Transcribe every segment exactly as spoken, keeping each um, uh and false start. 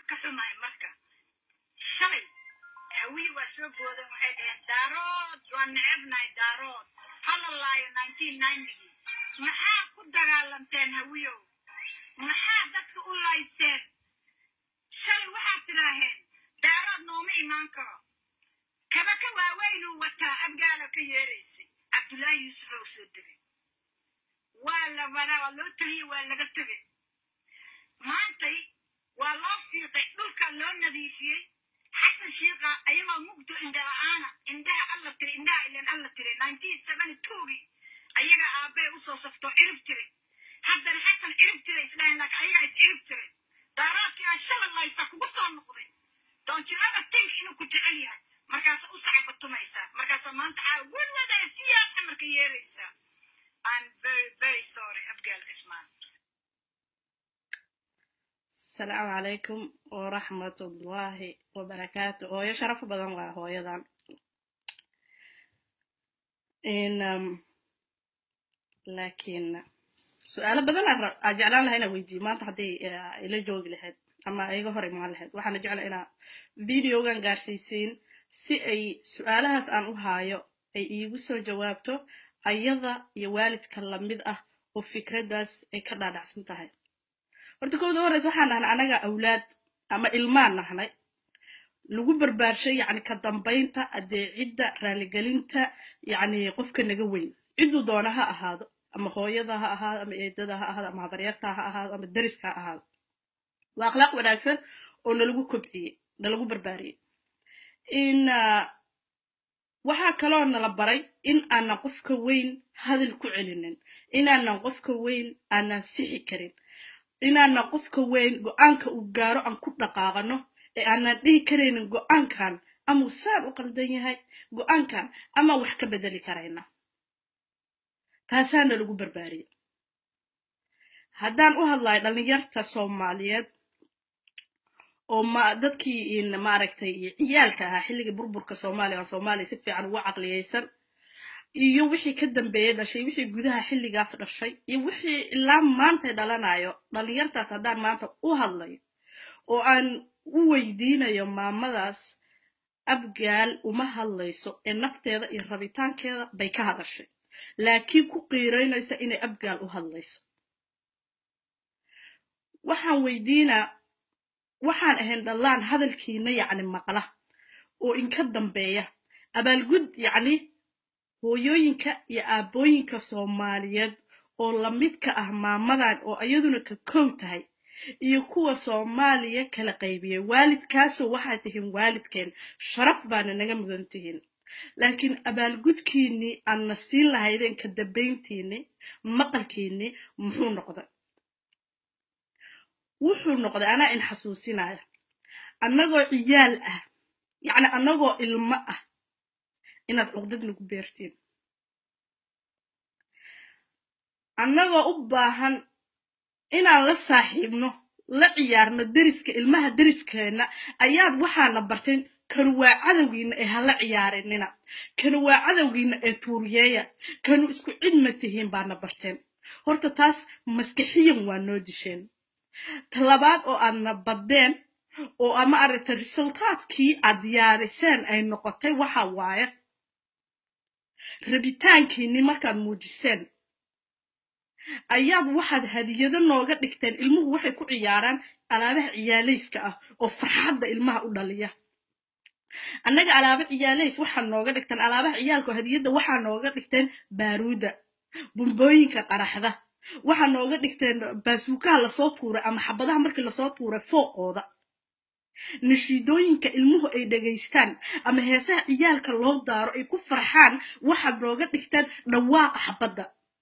كحماي مركا شلي هوي وسبود وحيد دارود ونعبنا دارود هلا الله nineteen ninety maxaa ku dagaalamteen hawiyo maxaa dadka u layseen shalay waxaad tiraaheen daarood nooma imaan karo kaba ka waaweynu wataa abgaala ka yeeraysay cabdullaahi yuusuf oo soo degay waa la wadaa loo taliyey waa laga tegay maantay waa loo fiiqay dhulka loo nadiifiyey xasan shiiqa ayagoo mugdo indhala-aana indhaha alla tiri indhaha ilan alla tiri nineteen seventy-two ayaga aabbee usoo saftoo cirib tiray haddana xasan cirib tiray islahayn laakiin ayaga is cirib tiray daaraadkii aa shalay laysa kugu soo noqday don't you ever think inuu ku jecel yahay markaasa u sacabatumaysaa markaasa maanta caa walwadaa siyaad amarka yeeraysaa I'm very very sorry abgaal cismaan السلام عليكم ورحمة الله وبركاته هو يشرف بدن waa hooyadan in laakiin su'aalo badan aan jeclaan lahayn inaan weydiiyo maanta hadii ila joogi lahayd ama ayaga hore ma lahayd waxaan jeclaan inaan videogan gaarsiisiin si ay su'aalahaas aan u haayo ay iigu soo jawaabto ayada iyo waalidka lamid ah oo fikradaas ay ka dhaadhacsan tahay horta kooda horeysa waxaan nahnay anaga awlaad ama ilmaan nahnay lagu barbaarshay yani ka dambeynta adeecidda raaligelinta yani qofka naga weyn ciduu doona ha ahaado ama hooyada ha ahaado ama eedada ha ahaado ama habaryarta ha ahaado ama dariska ha ahaado waa akhlaaq wanaagsan oo nalagu kobciyey nalagu barbaariyey in waxaa kaloo nala baray in aanan qofka weyn hadal ku celinin inaanan qofka weyn aanan sixi karin inaana qofka weyn go'aanka uu gaaro aan ku dhaqaaqano ee aanan dhihi kareynin go'aankan ama saan u qaldan yahay go'aankan ama wax ka bedeli karayna taasaana lagu barbaariyey haddaan u hadlayo dhalinyarta Soomaaliyeed oo ma dadkii in maaragtay ciyaalka ahaa xilligii burburka Soomaaliya oo Soomaaliya si fiican ugu aqliyeysan iyo wixii ka dambeeyay dhashay wixii gudaha xilligaas dhashay iyo wixii ilaa maanta dhalanayo dhalinyartaas haddaan maanta u hadlayo oo aan u weydiinayo maamadaas abgaal uma hadlayso ee nafteeda iyo rabitaankeeda bay ka hadashay laakiin ku qiireynaysa inay abgaal u hadlayso waxaan weydiinaa waxaan ahayn dhalaan hadalkiina yacni maqla oo inka dambeeya abaalgud yacni hooyooyinka iyo aabooyinka Soomaaliyeed oo la midka ah maamadan oo ayaduna ka koow tahay iyo kuwa Soomaaliya kala qaybiyay waalidkaas waxay tihiin waalidkeen sharaf baan naga mudan tihiin laakiin abaalgudkiini aan nasiin lahaydeen ka dambeyntiini maqalkiini muxuu noqday wuxuu noqday ana in xasuusinaya annagoo ciyaal ah yacni annagoo ilmo ah inaad cuqdad nagu beertiin annagoo u baahan inaan la saaxiibno la ciyaarno deriska ilmaha deriskeena ayaad waxaana barteen kan waa cadowgiina ee hala ciyaarinina kan waa cadowgiina ee tuuriyeeya kanu isku cidma tihiin baana barteen horta taas maskaxiyan waa noo disheen talabaad oo aadna badeen oo ama aragta resultaadkii aad diyaariseen ay noqotay waxa waaye rabitaankiini markaad muujiseen ayaad waxaad hadiyado nooga dhigteen ilmuhu waxay ku ciyaaraan alaabaha ciyaalayska ah oo farxadda ilmaha u dhaliya annaga alaaba ciyaalays waxaa nooga dhigteen alaabaha ciyaalka hadiyada waxaa nooga dhigteen baaruuda bumbooyinka qaraxda waxaa nooga dhigteen baasuukaha lasoo tuuray ama xabadaha markii lasoo tuuray fooqooda nashiidooyinka ilmuhu ay dhageystaan ama heesaha ciyaalka loo daaro ay ku farxaan waxaad nooga dhigtaan dhawaaqa xabadda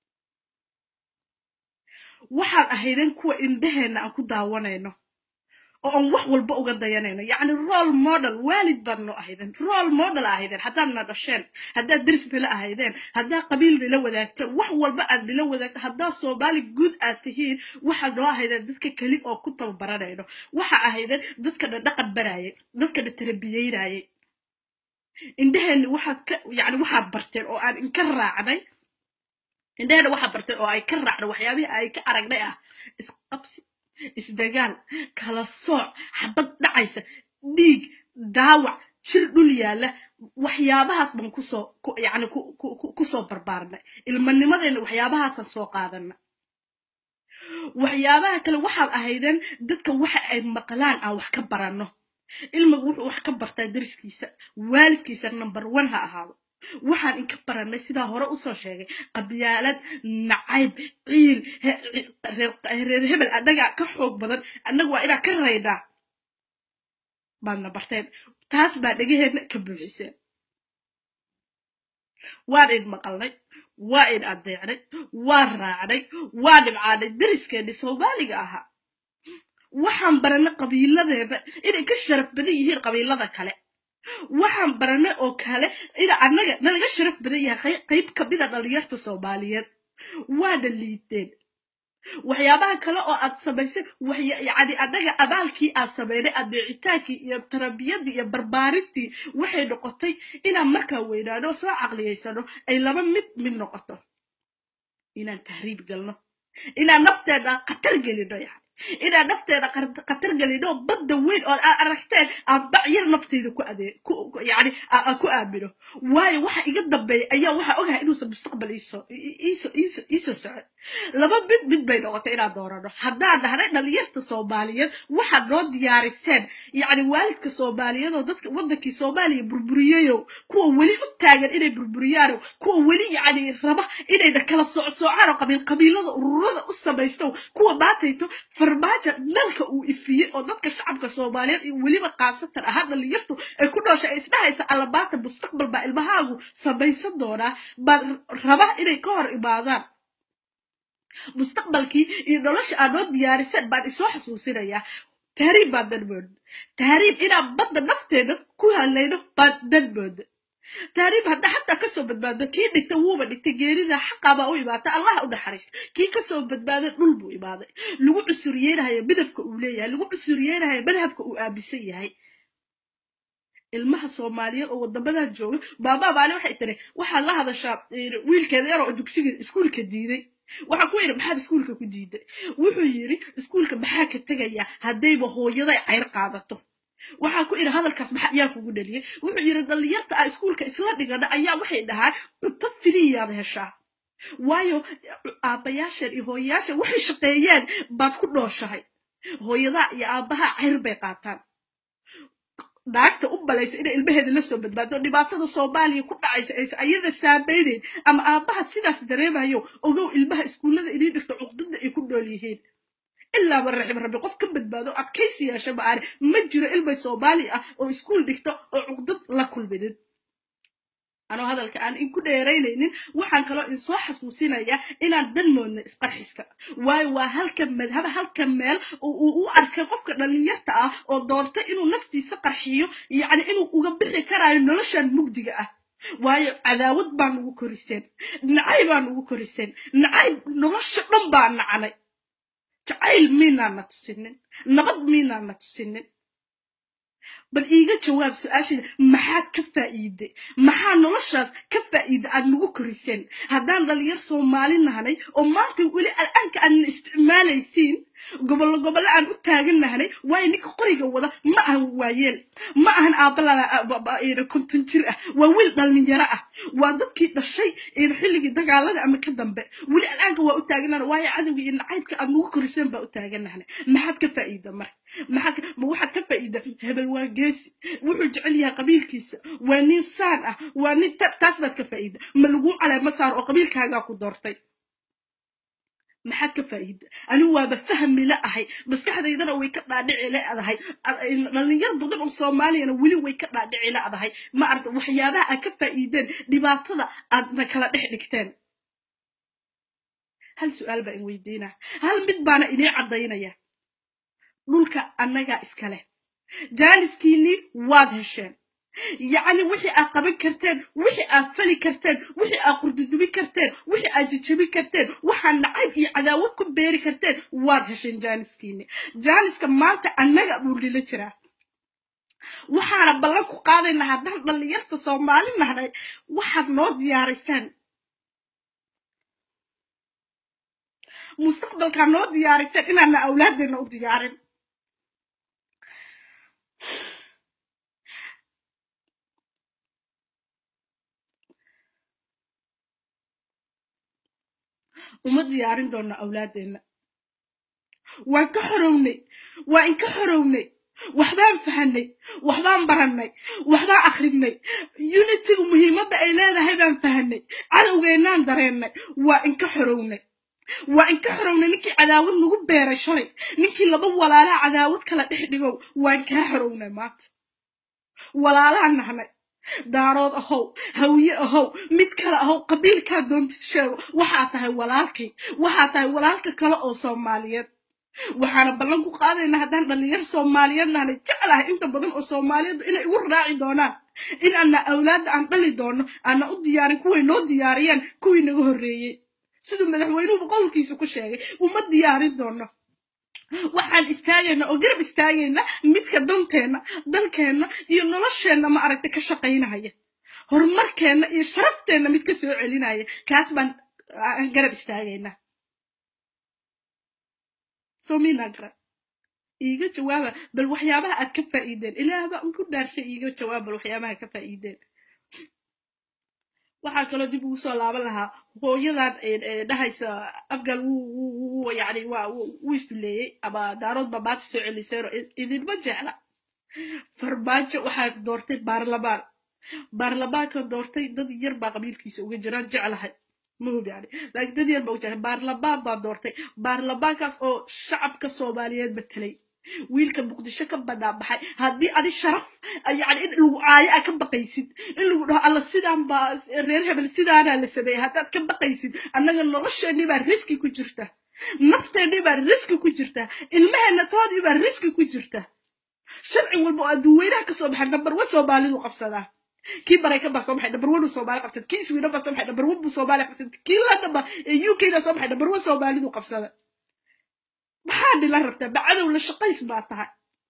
waxaad ahaydeen kuwa indhaheena aan ku daawanayno oo aan wax walba uga dayanayno yacni role model waalid baad noo ahaydeen role model ahaydeen haddaad na dhasheen haddaad deris bila ahaydeen haddaad qabiil bila wadaagteen wax walba aad bila wadaagta haddaad Soomaali guud aad tihiin waxaad noo ahaydeen dadka keli oo ku tababaranayno waxa ahaydeen dadka dhaqan baraayay dadka tarbiyeynayay indhaheena waxaad ka yacni waxaad barteen oo aan inka raacnay indhaheena waxaad barteen oo ay ka raacdo waxyaabaha ay ka aragnay ah isqabsi isdagaal kala sooc xabad dhacaysa dhiig daawac jir dhul yaala waxyaabahaas baan ku soo yani ku soo barbaarnay ilmanimadeena waxyaabahaasaan soo qaadana waxyaabaha kale waxaad ahaydeen dadka waxa ay maqlaan aan wax ka barano ilmagu wuxuu wax ka bartaa dariskiisa waalidkiisa number one ha ahaado waxaan inka baranay sidaa hore usoo sheegay qabyaalad nacayb ciil reer hebel anaga ka xoog badan annaga waa inaa ka raydhaa baadna barteen taas baa dhagaheedna ka buuxiseen waan id maqalnay waa id adeecnay waa raacnay waa dhibcaanay dariskeeni soomaaliga ahaa waxaan baranay qabiiladeena inay ka sharaf badan yihiin qabiilada kale waxaan baranay oo kale ina annaga nalaga sharaf badan yahay qayb ka mida dhalinyarta soomaaliyeed waana liiteen waxyaabaha kale oo aad samaysay yani annaga abaalkii aad sameynay adeecitaankii iyo tarbiyadii iyo barbaarintii waxay noqotay inaan markaa weynaano oo soo caqliyaysano ay laba mid mid noqoto inaan tahriib galno inaan nafteena khatar gelino yani inaan nafteena khatar gelino badda weyn oo aad aragteen aan bacyar nafteeda ku adee yani ku aamino waayo waxa iga dambeeya ayaa waxa ogahay inuusan mustaqbal iisoo iisoo socon laba mid mid bay noqotay inaan doorano haddaan dhahnay dhalinyarta soomaaliyeed waxaad noo diyaariseen yani waalidka soomaaliyeed oo dadka waddankii soomaaliya burburiyayo kuwa weli u taagan inay burburiyaano kuwa weli yani raba inayna kala socsoocaan oo qabiil qabiilada ururada u samaysto kuwa maatayto farmaajo nalka uu ifiyey oo dadka shacabka soomaaliyeed iyo weliba qaasatan ahaan dhalinyartu ay ku dhooshay ay isdhahaysa allabaata mustaqbal baa ilmahaagu samaysan doonaa baad raba inay ka hor imaadaan mustaqbalkii iyo nolosha aad noo diyaariseen baan isoo xasuusinayaa tahriib baan danmood tahriib inaan badda nafteena ku hadlayno baan danmood tahriib hadda xataa kasoo badbaado kii dhigta wuuba dhigtay geerida xaqaabaa u imaata allah u naxariista kii kasoo badbaaday dhul buu imaaday lagu cusuriyeynahayo midabka uu leeyahay lagu cusuriyeynahayo madhabka uu aaminsan yahay ilmaha soomaaliyeed oo wadamadan jooga baabaa baale waxay tiri waxaad la hadashaa wiilkeeda yar oo dugsiga iskuulka diiday waxaa ku yidhi maxaad iskuulka ku diiday wuxuu yidhi iskuulka maxaa ka tegayaa haddayba hooyaday cayr qaadato waxaa ku yidhi hadalkaas maxaa ayaa kugu dhaliyay wuxuu yidhi dhalinyarta ah iskuulka isla dhigana ayaa waxay dhahaan cunto filiyaad heshaa waayo aabbayaashan iyo hooyayaashan waxay shaqeeyeen baad ku dhooshahay hooyadaa iyo aabbaha cayr bay qaataan naagta u balaysa inay ilmaheeda la soo badbaado dhibaatada soomaaliya ku dhacaysa aysa ayada saameyneyn ama aabbaha sidaas dareemayo ogow ilmaha iskuullada inay dhigto cuqdada ay ku nool yihiin ilaa man raxim rabbi qof ka badbaado adkaysi yeesha ma aane ma jiro ilmay soomaali ah oo iskuul dhigto oo cuqdad la kulminin anoo hadalka aan inku dheeraynaynin waxaan kaloo in soo xasuusinayaa inaan danmoodna isqarxiska waayo waa halka madhaba halka meel uu u arkay qofka dhalinyarta ah oo doorta inuu naftiisa qarxiyo yacni inuu uga bixi karaayo noloshan mugdiga ah waayo cadaawad baa nugu koriseen nacay baa nugu koriseen nacay nolosha dhan baa nacnay jacayl miinaan na tusinin nabad miinaan na tusinin bal iiga jawaab su-aashida maxaad ka faa'iiday maxaa noloshaas ka faa'iida aad nagu koriseen haddaan dhalinyar soomaali nahnay oo maanta weli al'aanka aadna isticmaalaysiin gobollo gobollo aan u taagan nahnay waayo ninka qoriga wada ma ahan waayeel ma ahan aabbalada konton jir ah waa wiil dhalinyaro ah waa dadkii dhashay xilligii dagaalada ama ka dambe weli al'aanka waa u taagannahnay waayo cadowga iyo nacaybka aad nagu koriseen baa u taagan nahnay maxaad ka faa'iida marka maxaad ma waxaad ka faa'iida hebel waa geesi wuxuu jecel yahay qabiilkiisa waa nin saan ah waa nin taas baad ka faa'iida ma lagu caleema saar oo qabiilkaagaa ku doortay maxaad ka faa'iida anigu waaba fahmi la ahay maskaxdaydana way ka dhaadhici leedahay dhalinyar badan oo soomaaliyana weli way ka dhaadhici leedahay ma aragta waxyaabaha aad ka faa'iideen dhibaatada aadna kala dhex dhigteen hal su'aal baa in weydiinaa hal mid baana inii caddaynaya dhulka annagaa iskale jaaniskiinii waad hesheen yacni wixii aad qaban karteen wixii aad fali karteen wixii aad qurdudubi karteen wixii aad jajabin karteen waxaad nacayb iyo cadaawad ku beeri karteen waad hesheen jaaniskiinii jaaniska maanta annaga buu lila jiraa waxaana ballan ku qaadaynaa haddaan dhalinyarta soomaali nahnay waxaad noo diyaaraysaan mustaqbalka noo diyaarisan inaan awlaadena u diyaarin uma diyaarin doona awlaadena waan ka xorownay waa in ka xorownay waxbaan fahanay waxbaan baranay waxbaan akhrinay unity muhiimadda ay leedahay baan fahanay cadawgeenaan dareennay waa in ka xorownay waa in ka xorownay ninkii cadaawad nagu beeray shalay ninkii laba walaalaha cadaawad kala dhex dhigow waan kaa xorownay maanta walaalaan nahnay daarood ahow hawiye ahow mid kale ahow qabiilkaa doontid sheego waxaa tahay walaalkay waxaa tahay walaalka kale oo soomaaliyeed waxaana ballan ku qaadaynaa haddaan dhalinyaro soomaaliyeed nahnay jeclahay inta badan oo soomaaliyeed inay igu raaci doonaan in ana awlaadda aan dhali doono ana u diyaarin kuway noo diyaariyeen kuwii naga horreeyey siduu madaxweynuhu qowlkiisa ku sheegay uma diyaarin doono waxaan istaagayna oo garab istaagayna midka danteena dalkeena iyo nolosheena ma aragtay ka shaqaynaya horumarkeena iyo sharafteena mid ka soo celinaya kaas baan garab istaagayna سومينا قرأ إيجا جوابا بل وحيابها أتكفى إيدين إلا هذا أنكو دارشي إيجا جواب بل وحيابها كفى إيدين waxaa kaloo dib ugu soo laaban lahaa hooyadan dhahaysa afgal wuu yani waa wuu isduleeyey ama daarood baa maanta soo celisayno idinma jecla farmaajo waxaa doortay baarlamaan baarlamaanka doortay dad yar baa qabiilkiisa uga jiraan jeclahay مهم يعني لكن دنيا الموجة بارلمان بادورتي بارلمان كاس أو شعب كصوماليات بتلي ويل كان مقدشة كم بنا بحي هذي أنا شرف يعني إنه عاية كم بقيسين إنه على السيدان باس ريرها بالسيدان على السبيع هذا كم بقيسين أنا نرش إني بريسكي كجرته نفط إني بريسكي كجرته المهنة تادي بريسكي كجرته شرعي والمؤدوينها كصوب حنا بروس صومالي وقفصنا كي بريكا بصوب حنا بروس صومالي قفصت كي سوينا بصوب حنا بروس صومالي قفصت كي لا نبا يوكي لا صوب حنا بروس صومالي وقفصنا maxaa la rabtaa bacada la shaqays baa tahay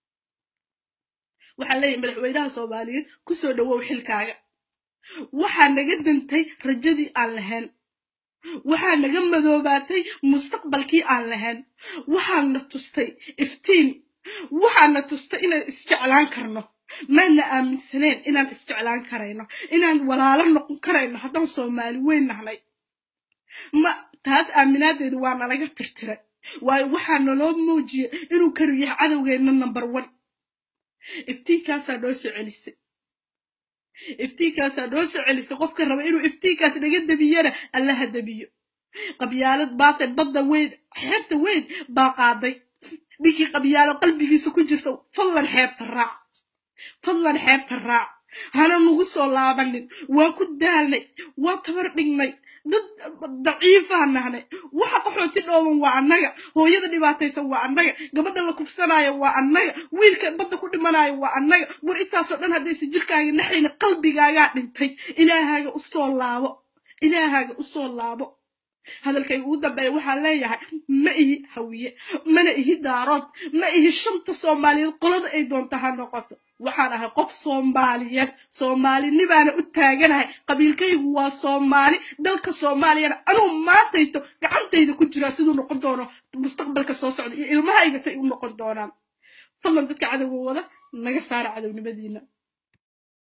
waxa leeyahay madaxweynaha Soomaaliyeed ku soo dhawow xilkaaga waxa naga dantay rajadii aan lahayn waxa naga madoobaatay mustaqbalkii aan lahayn waxa na tustay iftiin waxa na tustay inaan isjeclaan karno mana aaminsaneen inaan isjeclaan karayno inaan walaalo noqon karayno haddaan Soomaali weyn nahnay ma taas aaminaadeedu waa nalaga tirtiray واي وحنا لو موجي إنه كريه عدوغينا نمبر ون افتيكاسا دوسو عليسي افتيكاسا دوسو عليسي قف كربا إنه افتيكاسا نقد بيانا الله دبيو قبيالات باطل بضا وين حيبت وين باقاضي بيكي قبيالة قلبي في سكو جرتو فضلا حيبت الراع فضلا حيبت الراع هانا نغسو لابنين واكو دالي واتبرقني ضد ضعيفة نحن وحق حوتين أوم وعنايا هو يدني باتيس وعنايا قبل الله كفسنايا وعنايا ويل كان بدك كل منايا وعنايا وريتا صرنا هذي سجلك نحن قلبي قاعد ننتهي إلى هذا أصول لابو إلى هذا أصول لابو هذا الكي يقول بي وحا ليها ما إيه هوية ما إيه دارات ما إيه الشمط الصومالي القلد أي دون تهانقاته وحالها قف صوماليات صومالي نبانا اتاقناها قبيل كي هو صومالي دلك صومالي أنا ما تيتو كعن تيتو كنت راسدو نقل دونه مستقبلك الصوصعود إلمها إيقا سيئو نقل دونه فضلا دتك عدو ووضا نقا سارع عدو نبدينا